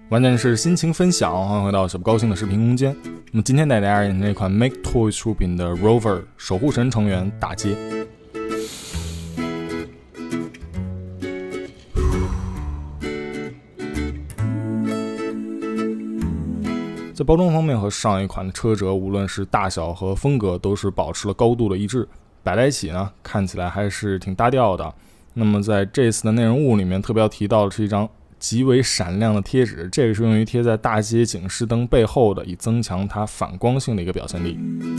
完全是心情分享，欢迎回到小不高兴的视频空间。那么今天带大家演这款 Make Toys 出品的 Rover 守护神成员大街。在包装方面和上一款的车辙，无论是大小和风格都是保持了高度的一致，摆在一起呢，看起来还是挺搭调的。那么在这次的内容物里面，特别要提到的是一张极为闪亮的贴纸，这个是用于贴在大街警示灯背后的，以增强它反光性的一个表现力。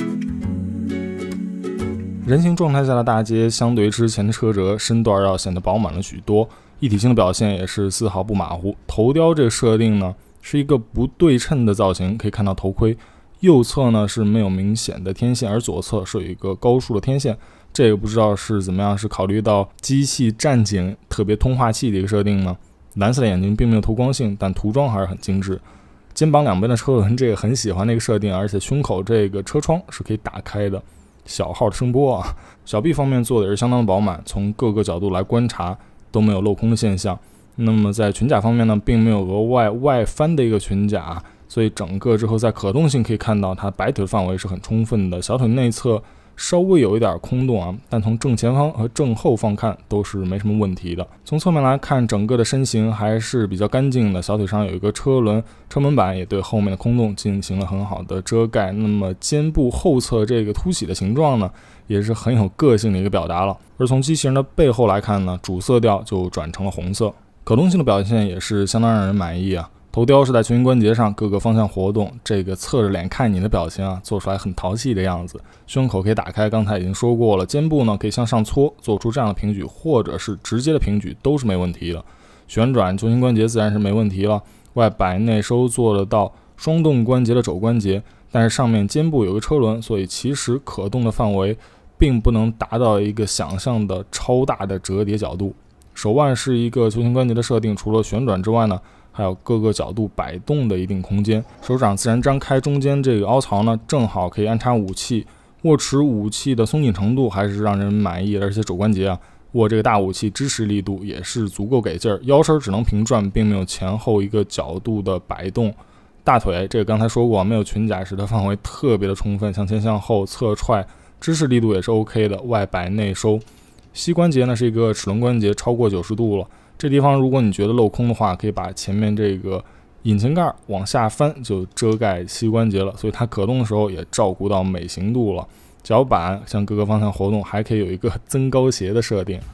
人形状态下的大街，相对于之前的车辙，身段要显得饱满了许多，一体性的表现也是丝毫不马虎。头雕这个设定呢，是一个不对称的造型，可以看到头盔右侧呢是没有明显的天线，而左侧是有一个高竖的天线。这个不知道是怎么样，是考虑到机器战警特别通话器的一个设定吗？蓝色的眼睛并没有透光性，但涂装还是很精致。肩膀两边的车轮，这个很喜欢的一个设定，而且胸口这个车窗是可以打开的。小号的声波啊，小臂方面做的也是相当的饱满，从各个角度来观察都没有镂空的现象。那么在裙甲方面呢，并没有额外外翻的一个裙甲，所以整个之后在可动性可以看到它摆腿的范围是很充分的，小腿内侧稍微有一点空洞啊，但从正前方和正后方看都是没什么问题的。从侧面来看，整个的身形还是比较干净的，小腿上有一个车轮，车门板也对后面的空洞进行了很好的遮盖。那么肩部后侧这个凸起的形状呢，也是很有个性的一个表达了。而从机器人的背后来看呢，主色调就转成了红色，可动性的表现也是相当让人满意啊。头雕是在球形关节上各个方向活动，这个侧着脸看你的表情啊，做出来很淘气的样子。胸口可以打开，刚才已经说过了。肩部呢可以向上搓，做出这样的平举，或者是直接的平举都是没问题的。旋转球形关节自然是没问题了，外摆内收做得到双动关节的肘关节，但是上面肩部有个车轮，所以其实可动的范围并不能达到一个想象的超大的折叠角度。手腕是一个球形关节的设定，除了旋转之外呢，还有各个角度摆动的一定空间。手掌自然张开，中间这个凹槽呢，正好可以安插武器。握持武器的松紧程度还是让人满意，而且肘关节啊，握这个大武器支持力度也是足够给劲儿。腰身只能平转，并没有前后一个角度的摆动。大腿这个刚才说过，没有裙甲，使它范围特别的充分，向前向后侧踹，支持力度也是 OK 的，外摆内收。膝关节呢是一个齿轮关节，超过90度了。这地方如果你觉得镂空的话，可以把前面这个引擎盖往下翻，就遮盖膝关节了，所以它可动的时候也照顾到美型度了。脚板向各个方向活动，还可以有一个增高鞋的设定。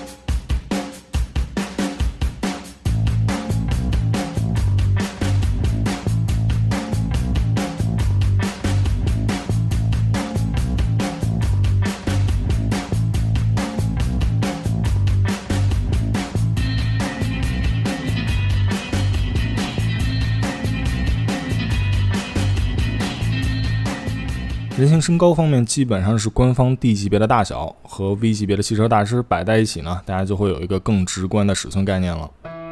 人形身高方面基本上是官方 D 级别的大小，和 V 级别的汽车大师摆在一起呢，大家就会有一个更直观的尺寸概念了。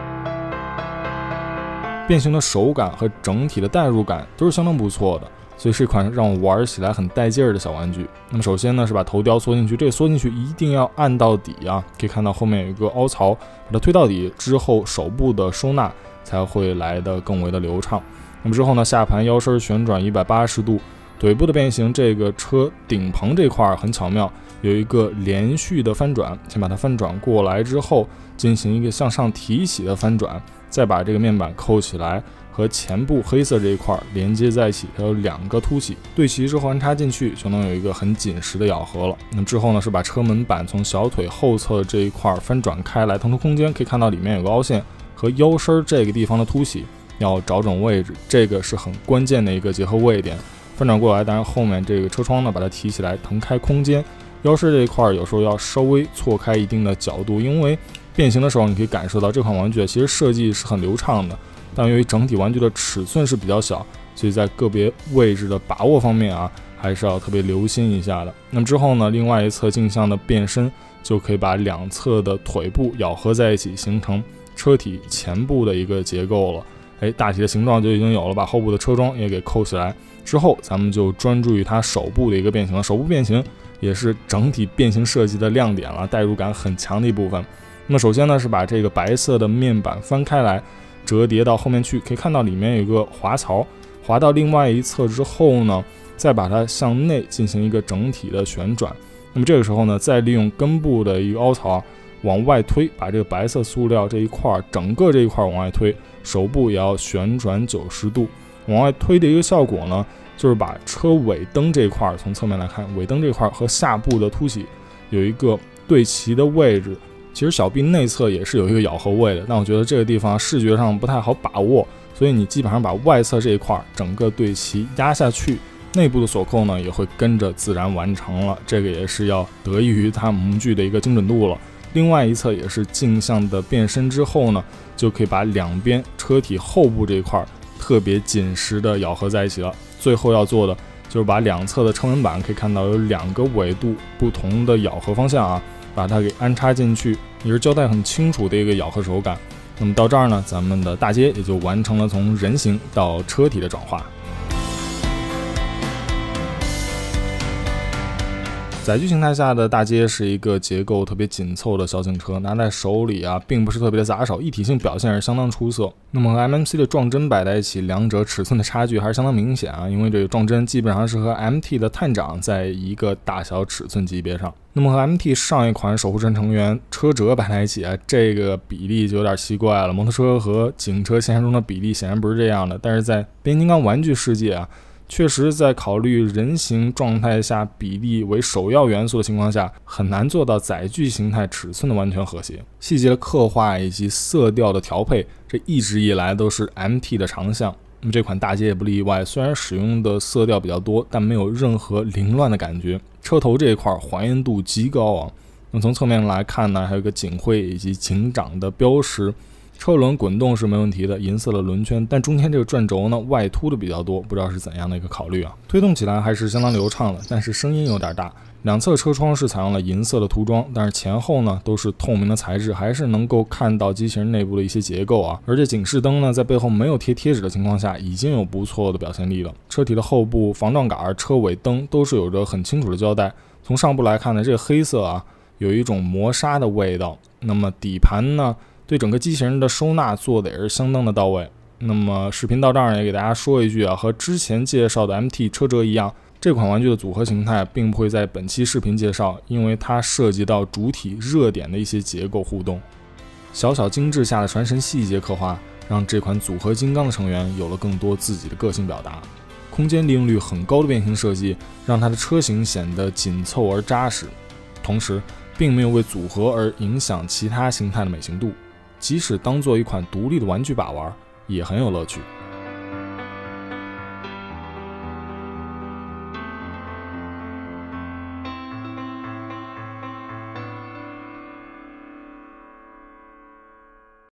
变形的手感和整体的代入感都是相当不错的，所以是一款让我玩起来很带劲儿的小玩具。那么首先呢是把头雕缩进去，这个缩进去一定要按到底啊，可以看到后面有一个凹槽，把它推到底之后，手部的收纳才会来得更为的流畅。那么之后呢，下盘腰身旋转180度。腿部的变形，这个车顶棚这块很巧妙，有一个连续的翻转，先把它翻转过来之后，进行一个向上提起的翻转，再把这个面板扣起来，和前部黑色这一块连接在一起，它有2个凸起，对齐之后安插进去，就能有一个很紧实的咬合了。那么之后呢，是把车门板从小腿后侧这一块翻转开来，腾出空间，可以看到里面有个凹陷和腰身这个地方的凸起，要找准位置，这个是很关键的一个结合位点。翻转过来，当然后面这个车窗呢，把它提起来，腾开空间。腰身这一块有时候要稍微错开一定的角度，因为变形的时候你可以感受到这款玩具其实设计是很流畅的，但由于整体玩具的尺寸是比较小，所以在个别位置的把握方面啊，还是要特别留心一下的。那么之后呢，另外一侧镜像的变身就可以把两侧的腿部咬合在一起，形成车体前部的一个结构了。大体的形状就已经有了，把后部的车窗也给扣起来之后，咱们就专注于它手部的一个变形了。手部变形也是整体变形设计的亮点了，代入感很强的一部分。那么首先呢，是把这个白色的面板翻开来， 折叠到后面去，可以看到里面有一个滑槽，滑到另外一侧之后呢，再把它向内进行一个整体的旋转。那么这个时候呢，再利用根部的一个凹槽往外推，把这个白色塑料这一块，整个这一块往外推，手部也要旋转90度。往外推的一个效果呢，就是把车尾灯这一块，从侧面来看，尾灯这块和下部的凸起有一个对齐的位置。其实小臂内侧也是有一个咬合位的，但我觉得这个地方视觉上不太好把握，所以你基本上把外侧这一块整个对齐压下去，内部的锁扣呢也会跟着自然完成了。这个也是要得益于它模具的一个精准度了。另外一侧也是镜像的变身之后呢，就可以把两边车体后部这一块特别紧实的咬合在一起了。最后要做的就是把两侧的车门板可以看到有2个纬度不同的咬合方向啊，把它给安插进去，也是交代很清楚的一个咬合手感。那么到这儿呢，咱们的大街也就完成了从人形到车体的转化。载具形态下的大街是一个结构特别紧凑的小型车，拿在手里啊，并不是特别的杂手，一体性表现是相当出色。那么和 MMC 的撞针摆在一起，两者尺寸的差距还是相当明显啊，因为这个撞针基本上是和 MT 的探长在一个大小尺寸级别上。那么和 MT 上一款守护神成员车辙摆在一起啊，这个比例就有点奇怪了。摩托车和警车现实中的比例显然不是这样的，但是在变形金刚玩具世界啊，确实在考虑人形状态下比例为首要元素的情况下，很难做到载具形态尺寸的完全和谐。细节的刻画以及色调的调配，这一直以来都是 MT 的长项。那么这款大街也不例外，虽然使用的色调比较多，但没有任何凌乱的感觉。车头这一块还原度极高啊。那么从侧面来看呢，还有一个警徽以及警长的标识。车轮滚动是没问题的，银色的轮圈，但中间这个转轴呢外凸的比较多，不知道是怎样的一个考虑啊。推动起来还是相当流畅的，但是声音有点大。两侧车窗是采用了银色的涂装，但是前后呢都是透明的材质，还是能够看到机器人内部的一些结构啊。而且警示灯呢在背后没有贴贴纸的情况下，已经有不错的表现力了。车体的后部防撞杆、车尾灯都是有着很清楚的交代。从上部来看呢，这个黑色啊有一种磨砂的味道。那么底盘呢，对整个机器人的收纳做的也是相当的到位。那么视频到这儿也给大家说一句啊，和之前介绍的 MT 车辙一样，这款玩具的组合形态并不会在本期视频介绍，因为它涉及到主体热点的一些结构互动。小小精致下的传神细节刻画，让这款组合金刚的成员有了更多自己的个性表达。空间利用率很高的变形设计，让它的车型显得紧凑而扎实，同时并没有为组合而影响其他形态的美型度。即使当做一款独立的玩具把玩，也很有乐趣。